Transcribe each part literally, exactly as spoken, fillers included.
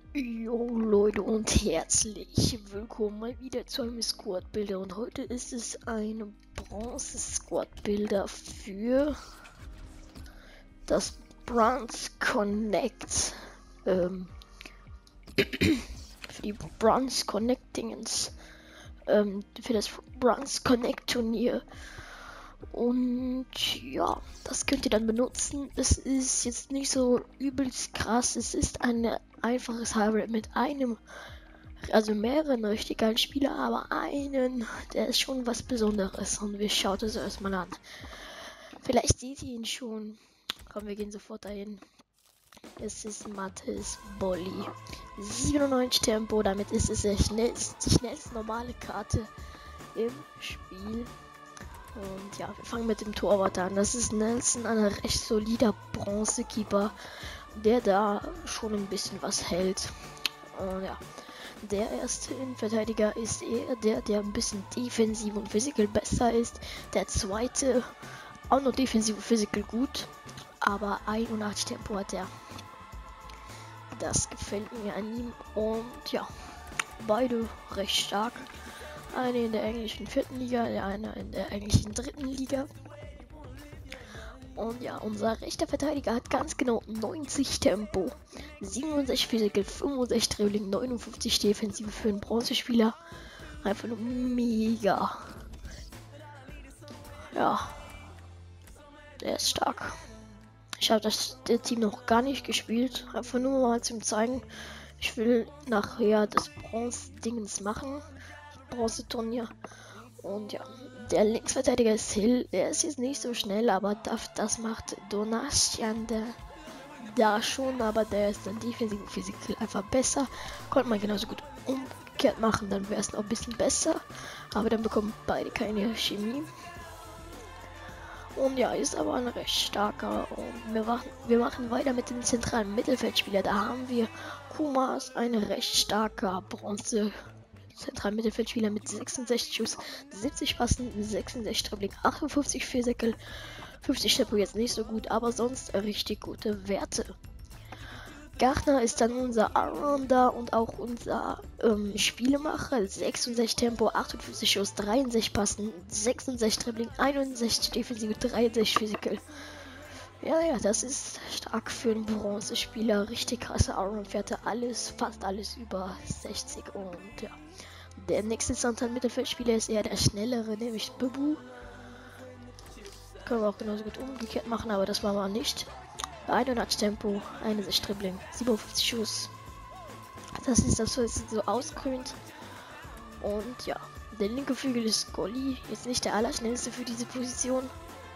Jo Leute und herzlich willkommen mal wieder zu einem Squad Builder, und heute ist es ein Bronze Squad Builder für das Bronze Connect ähm, für die Bronze Connect Dingens ähm, für das Bronze Connect Turnier. Und ja, das könnt ihr dann benutzen. Es ist jetzt nicht so übelst krass. Es ist ein einfaches Hybrid mit einem, also mehreren richtig geilen Spieler, aber einen, der ist schon was Besonderes. Und wir schauen es erstmal an. Vielleicht seht ihr ihn schon. Komm, wir gehen sofort dahin. Es ist Mathis Bolli. siebenundneunzig Tempo, damit ist es der schnellste, die schnellste normale Karte im Spiel. Und ja, wir fangen mit dem Torwart an. Das ist Nelson, ein recht solider Bronzekeeper, der da schon ein bisschen was hält. Und ja, der erste Innenverteidiger ist eher der, der ein bisschen defensiv und physical besser ist. Der zweite auch noch defensiv und physical gut, aber einundachtzig Tempo hat er. Das gefällt mir an ihm. Und ja, beide recht stark. Eine in der englischen vierten Liga, der eine in der englischen dritten Liga. Und ja, unser rechter Verteidiger hat ganz genau neunzig Tempo, siebenundsechzig Physical, fünfundsechzig Dribbling, neunundfünfzig Defensive für einen Bronzespieler. Einfach nur mega. Ja, der ist stark. Ich habe das der Team noch gar nicht gespielt, einfach nur mal zum zeigen. Ich will nachher das Bronze-Dingens machen. Bronze-Turnier. Und ja, der Linksverteidiger ist Hill. Der ist jetzt nicht so schnell, aber das, das macht Donatian der da schon, aber der ist dann defensiv und physical einfach besser. Konnte man genauso gut umgekehrt machen, dann wäre es noch ein bisschen besser. Aber dann bekommen beide keine Chemie. Und ja, ist aber ein recht starker. Und wir machen, wir machen weiter mit dem zentralen Mittelfeldspieler. Da haben wir Kumas, ein recht starker Bronze zentralen Mittelfeldspieler mit sechsundsechzig Schuss, siebzig Passen, sechsundsechzig Dribbling, achtundfünfzig Physical, fünfzig Tempo jetzt nicht so gut, aber sonst richtig gute Werte. Gardner ist dann unser Allrounder und auch unser ähm, Spielemacher, sechsundsechzig Tempo, achtundfünfzig Schuss, dreiundsechzig Passen, sechsundsechzig Dribbling, einundsechzig Defensive, dreiundsechzig Physical. Ja, ja, das ist stark für einen Bronzespieler. Richtig krasse Allround-Werte. Alles, fast alles über sechzig. Und ja, der nächste zentrale Mittelfeldspieler ist eher der schnellere, nämlich Bubu. Können wir auch genauso gut umgekehrt machen, aber das war mal nicht. einundachtzig Tempo, einundsechzig Dribbling, siebenundfünfzig Schuss. Das ist das, was so ausgrünt. Und ja, der linke Flügel ist Golli. Jetzt nicht der allerschnellste für diese Position,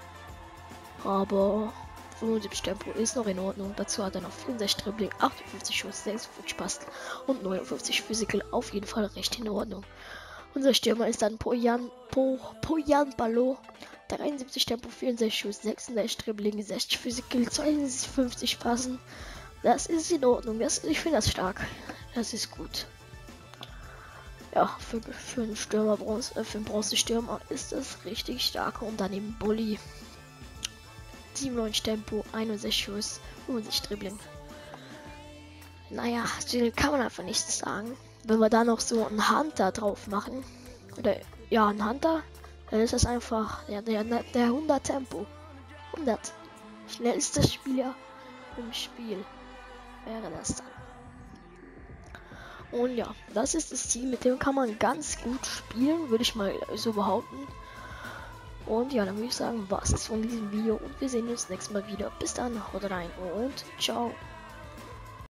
aber fünfundsiebzig Tempo ist noch in Ordnung. Dazu hat er noch vierundsechzig Dribbling, achtundfünfzig Schuss, sechsundfünfzig Pass und neunundfünfzig Physical. Auf jeden Fall recht in Ordnung. Unser Stürmer ist dann Poyan, po, Poyan Ballo. dreiundsiebzig Tempo, vierundsechzig Schuss, sechsundsechzig Dribbling, sechzig Physical, zweiundfünfzig Passen. Das ist in Ordnung. Das, ich finde das stark. Das ist gut. Ja, für, für einen Stürmer, Bronze, äh, für einen Bronze-Stürmer ist das richtig stark. Und daneben Bulli. siebenundneunzig Tempo, einundsechzig Schuss, fünfundsechzig Dribbling. Naja, kann man einfach nichts sagen. Wenn wir da noch so einen Hunter drauf machen, oder ja, einen Hunter, dann ist das einfach der, der, der hundert Tempo. hundert. Schnellster Spieler im Spiel wäre das dann. Und ja, das ist das Team, mit dem kann man ganz gut spielen, würde ich mal so behaupten. Und ja, dann würde ich sagen, was ist von diesem Video und wir sehen uns nächstes Mal wieder. Bis dann, haut rein und ciao.